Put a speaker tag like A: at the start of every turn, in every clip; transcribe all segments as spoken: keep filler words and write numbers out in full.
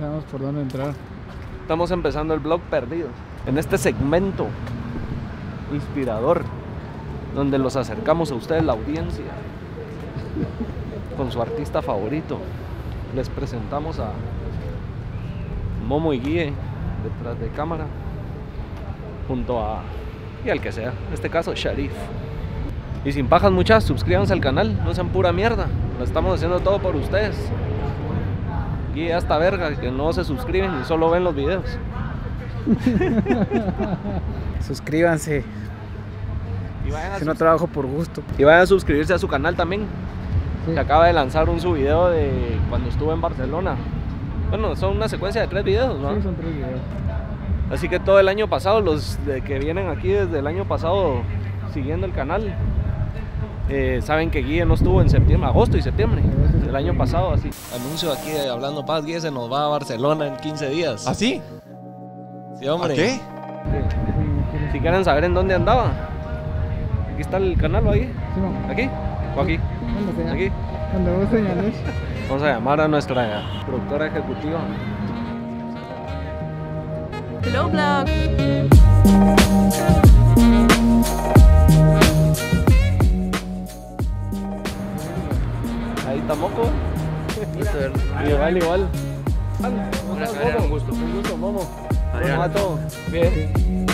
A: sabemos por dónde entrar.
B: Estamos empezando el blog Perdidos. En este segmento inspirador, donde los acercamos a ustedes, la audiencia, con su artista favorito. Les presentamos a Momo y Guille detrás de cámara, junto a, y al que sea, en este caso Sharif. Y sin pajas muchas, suscríbanse al canal, no sean pura mierda, lo estamos haciendo todo por ustedes. Guille hasta verga que no se suscriben y solo ven los videos.
A: Suscríbanse.
B: Y vayan a
A: Si no trabajo por gusto.
B: Y vayan a suscribirse a su canal también.
A: Sí.
B: Se acaba de lanzar un su video de cuando estuve en Barcelona. Bueno, son una secuencia de tres videos, ¿no?
A: Sí, son tres videos.
B: Así que todo el año pasado, los de que vienen aquí desde el año pasado siguiendo el canal, eh, saben que Guille no estuvo en septiembre, agosto y septiembre del año pasado, así. Anuncio aquí de Hablando Paz, Guille se nos va a Barcelona en quince días.
C: ¿Ah, sí?
B: Sí, hombre.
C: ¿A qué?
A: Sí, sí, sí.
B: Si quieren saber en dónde andaba, aquí está el canal, ¿o ahí?
A: Sí, no.
B: ¿Aquí? ¿O aquí?
A: Cuando sea.
B: ¿Aquí?
A: Cuando vos señales.
B: Vamos a llamar a nuestra productora ejecutiva.
D: Hello, blog.
B: Ahí está Moco. Igual, igual.
C: Una
B: ¿Cómo estás,
C: carrera,
B: Momo?
C: un gusto.
B: Un gusto, Momo. ¿Cómo
C: Adrián.
B: va todo? Bien.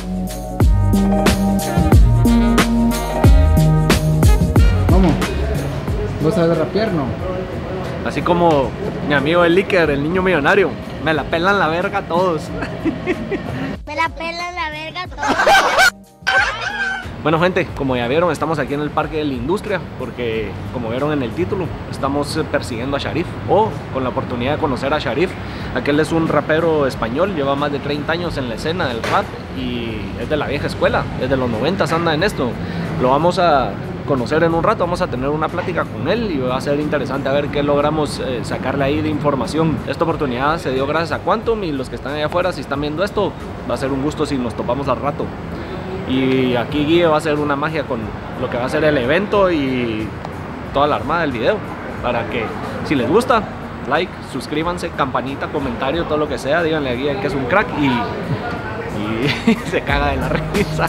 A: Vamos. ¿Vos sabés rapear, no?
B: Así como mi amigo el Licker, el niño millonario. Me la pelan la verga todos.
E: Me la pelan la verga todo.
B: Bueno, gente, como ya vieron, estamos aquí en el Parque de la Industria porque, como vieron en el título, estamos eh, persiguiendo a Sharif, o con la oportunidad de conocer a Sharif. Aquel es un rapero español, lleva más de treinta años en la escena del rap y es de la vieja escuela, desde los noventas anda en esto. Lo vamos a conocer en un rato, vamos a tener una plática con él y va a ser interesante a ver qué logramos eh, sacarle ahí de información. Esta oportunidad se dio gracias a Quantum, y los que están allá afuera, si están viendo esto, va a ser un gusto si nos topamos al rato. Y aquí Guille va a hacer una magia con lo que va a ser el evento y toda la armada del video, para que si les gusta, like, suscríbanse, campanita, comentario, todo lo que sea, díganle a Guille que es un crack y, y se caga de la risa.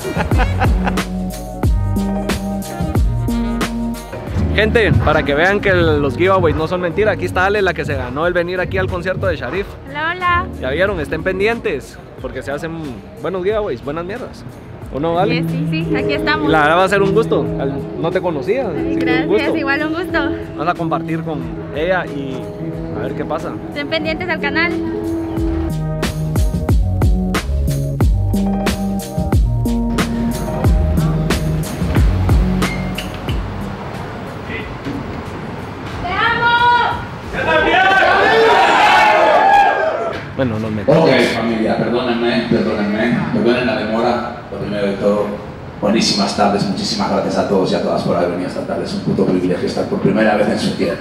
B: Gente, para que vean que los giveaways no son mentira, aquí está Ale, la que se ganó el venir aquí al concierto de Sharif.
D: Hola, hola.
B: Ya vieron, estén pendientes, porque se hacen buenos giveaways, buenas mierdas. ¿O no, Ale?
D: Sí, sí, sí, aquí estamos.
B: La verdad va a ser un gusto. No te conocía. Así que un
D: Gracias,
B: gusto.
D: igual un gusto.
B: Vamos a compartir con ella y a ver qué pasa.
D: Estén pendientes al canal.
B: Bueno, nos metemos.
F: Ok, familia, perdónenme, perdónenme, perdonen la demora. Lo primero de todo, buenísimas tardes, muchísimas gracias a todos y a todas por haber venido esta tarde. Es un puto privilegio estar por primera vez en su tierra.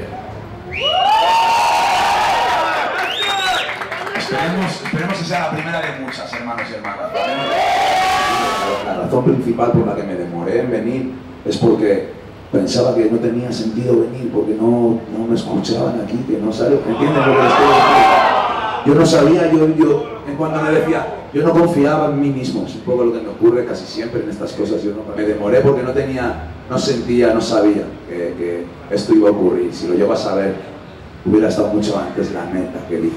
F: Esperemos, esperemos que sea la primera de muchas, hermanos y hermanas. ¿Vale? La razón principal por la que me demoré en venir es porque pensaba que no tenía sentido venir, porque no, no me escuchaban aquí, que no saben, ¿entienden lo que les quiero decir? Yo no sabía, yo, yo, en cuanto me decía, yo no confiaba en mí mismo, es un poco lo que me ocurre casi siempre en estas cosas. Yo no, me demoré porque no tenía, no sentía, no sabía que, que esto iba a ocurrir. Si lo llego a saber, hubiera estado mucho antes, la neta, que dije.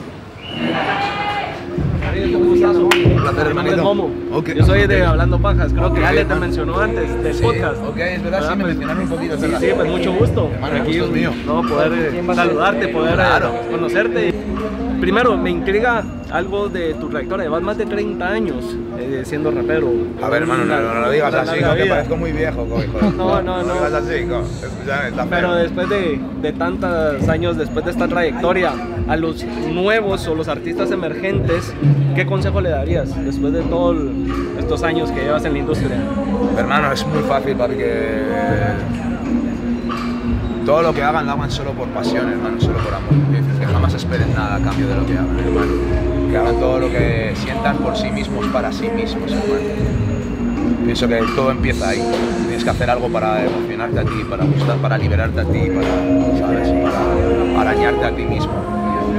B: ¿Cómo estás? Un
C: placer, hermanito.
B: Momo.
C: Ok.
B: Yo soy de Hablando Pajas, creo que
C: Ok,
B: Ale te
C: hermano.
B: mencionó antes del podcast.
C: Ok, es verdad, sí, me
B: Pues,
C: mencionaron un poquito. es
B: Sí,
C: verdad.
B: sí, pues mucho gusto.
C: Hermano, el
B: Aquí,
C: gusto es mío.
B: no, poder eh, saludarte, poder eh,
C: Claro.
B: conocerte. Primero, me intriga algo de tu trayectoria. Llevas más de treinta años eh, siendo rapero.
C: A ver, hermano, no, no lo digas
B: Una
C: así,
B: larga
C: co, que
B: vida.
C: parezco muy viejo, co, hijo.
B: No, no, no.
C: No digas así, co. Escúchame, está
B: Pero
C: feo.
B: después de, de tantos años, después de esta trayectoria, a los nuevos o los artistas emergentes, ¿qué consejo le darías después de todos estos años que llevas en la industria?
C: Hermano, es muy fácil, papi, que todo lo que hagan lo hagan solo por pasión, hermano, solo por amor. Que jamás esperen nada a cambio de lo que hagan, hermano. Que hagan todo lo que sientan por sí mismos, para sí mismos, hermano. Pienso que todo empieza ahí. Tienes que hacer algo para emocionarte a ti, para gustar, para liberarte a ti, para, ¿sabes? Para arañarte a ti mismo.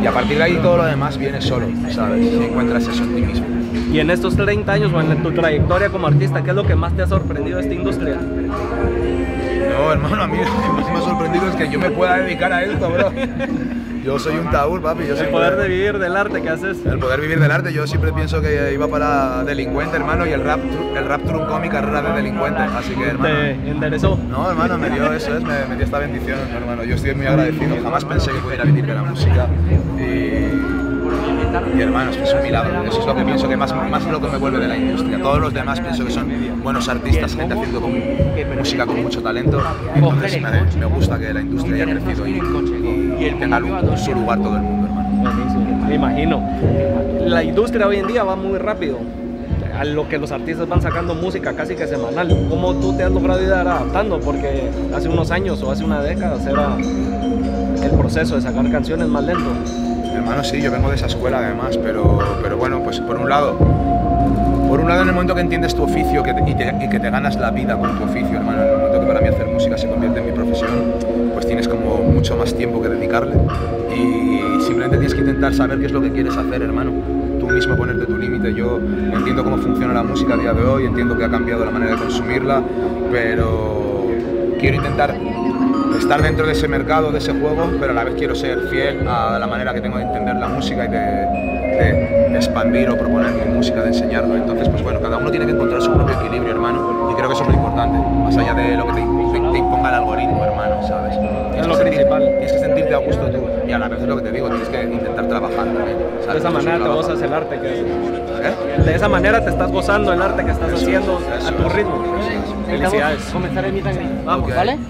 C: Y a partir de ahí todo lo demás viene solo, ¿sabes? Si encuentras eso en ti mismo.
B: Y en estos treinta años o en tu trayectoria como artista, ¿qué es lo que más te ha sorprendido de esta industria?
C: No, hermano, a mí lo que más me ha sorprendido es que yo me pueda dedicar a esto, bro. Yo soy un taúl, papi. Yo
B: El poder de vivir del arte, ¿qué haces?
C: El poder vivir del arte, yo siempre pienso que iba para delincuente, hermano, y el rap, el rap truncó mi carrera de delincuente, así que, hermano...
B: ¿Te enderezó?
C: No, hermano, me dio eso, es, me, me dio esta bendición, hermano. Yo estoy muy agradecido, jamás pensé que pudiera vivir de la música. Y, y hermanos, es un milagro. Eso es lo que pienso que más, más lo que me vuelve de la industria. Todos los demás pienso que son buenos artistas, gente haciendo con, música con mucho talento. Entonces me, me gusta que la industria haya crecido y, y, y tenga su lugar todo el mundo, hermano.
B: Buenísimo, me imagino. La industria hoy en día va muy rápido. A lo que los artistas van sacando música casi que semanal. ¿Cómo tú te has logrado ir adaptando? Porque hace unos años o hace una década era el proceso de sacar canciones más lento.
C: Hermano, sí, yo vengo de esa escuela además, pero, pero bueno, pues por un lado, por un lado en el momento que entiendes tu oficio que te, y, te, y que te ganas la vida con tu oficio, hermano, en el momento que para mí hacer música se convierte en mi profesión, pues tienes como mucho más tiempo que dedicarle y simplemente tienes que intentar saber qué es lo que quieres hacer, hermano. Tú mismo ponerte tu límite. Yo entiendo cómo funciona la música a día de hoy, entiendo que ha cambiado la manera de consumirla, pero quiero intentar estar dentro de ese mercado, de ese juego, pero a la vez quiero ser fiel a la manera que tengo de entender la música y de, de expandir o proponer mi música, de enseñarlo. Entonces, pues bueno, cada uno tiene que encontrar su propio equilibrio, hermano, y creo que eso es lo importante, más allá de lo que te, te imponga el algoritmo, hermano, ¿sabes?
B: Es lo principal.
C: Tienes que sentirte a gusto tú, y a la vez es lo que te digo, tienes que intentar trabajar también, ¿sabes?
B: De esa manera te gozas el arte que haces. ¿Eh? De esa manera te estás gozando el arte que estás eso, haciendo eso, a tu ritmo. Felicidades.
G: Comenzar el meet and greet. Vamos,
C: okay.
G: ¿Vale?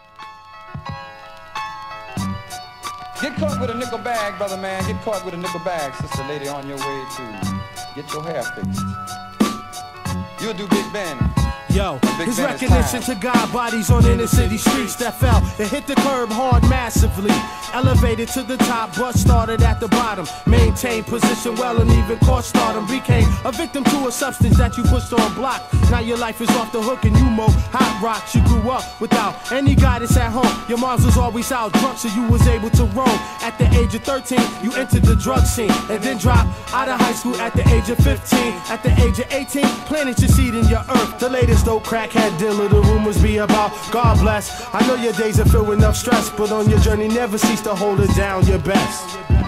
H: Get caught with a nickel bag, brother man. Get caught with a nickel bag, sister lady, on your way to get your hair fixed. You'll do Big Ben.
I: Yo, his recognition to God bodies on inner city streets that fell and hit the curb hard massively. Elevated to the top, but started at the bottom. Maintained position well and even caught stardom. Became a victim to a substance that you pushed on block. Now your life is off the hook and you mow hot rocks. You grew up without any guidance at home. Your mom's was always out drunk, so you was able to roam. At the age of thirteen, you entered the drug scene and then dropped out of high school at the age of fifteen. At the age of eighteen, planted your seed in your earth. The latest dope crackhead dealer, the rumors be about. God bless. I know your days are filled with enough stress, but on your journey never cease to hold it down your best.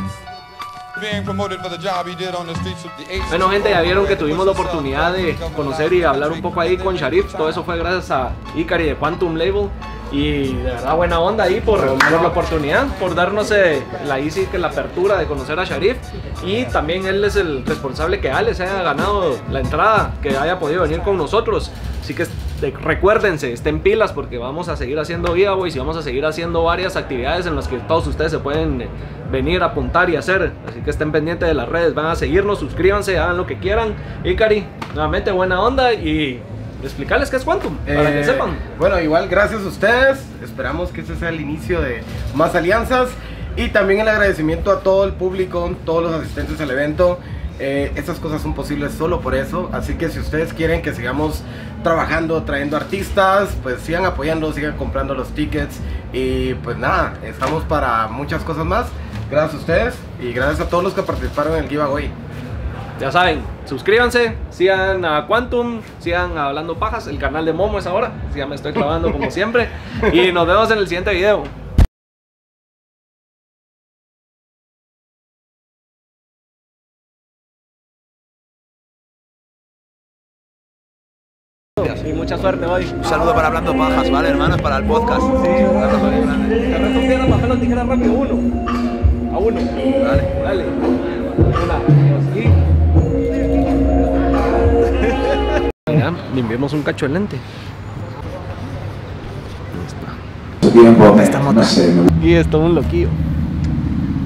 B: Bueno, gente, ya vieron que tuvimos la oportunidad de conocer y hablar un poco ahí con Sharif. Todo eso fue gracias a Ikari de Quantum Label. Y de verdad buena onda ahí por, por la oportunidad, por darnos eh, la easy, que la apertura de conocer a Sharif. Y también él es el responsable que Alex haya ganado la entrada, que haya podido venir con nosotros. Así que recuérdense, estén pilas porque vamos a seguir haciendo giveaways y vamos a seguir haciendo varias actividades en las que todos ustedes se pueden venir a apuntar y hacer. Así que estén pendientes de las redes, van a seguirnos, suscríbanse, hagan lo que quieran. Ikari, nuevamente buena onda y explicarles qué es Quantum, para
J: eh,
B: que sepan.
J: Bueno, igual gracias a ustedes, esperamos que este sea el inicio de más alianzas y también el agradecimiento a todo el público, todos los asistentes al evento. Eh, estas cosas son posibles solo por eso, así que si ustedes quieren que sigamos trabajando, trayendo artistas, pues sigan apoyando, sigan comprando los tickets y pues nada, estamos para muchas cosas más. Gracias a ustedes y gracias a todos los que participaron en el giveaway.
B: Ya saben, suscríbanse, sigan a Quantum, sigan a Hablando Pajas, el canal de Momo es ahora, ya me estoy clavando como siempre y nos vemos en el siguiente video. Y mucha suerte hoy.
C: Un saludo para Hablando Pajas, ¿vale, hermanos? Para el podcast.
B: Sí, un abrazo bien grande. Te reto piedra, papel o tijera rápido, uno. A uno.
C: Dale.
B: Dale. Una, dos y... Ya, limpiemos un cacho de lente.
F: Tiempo, no sé,
B: Y esto es un loquillo.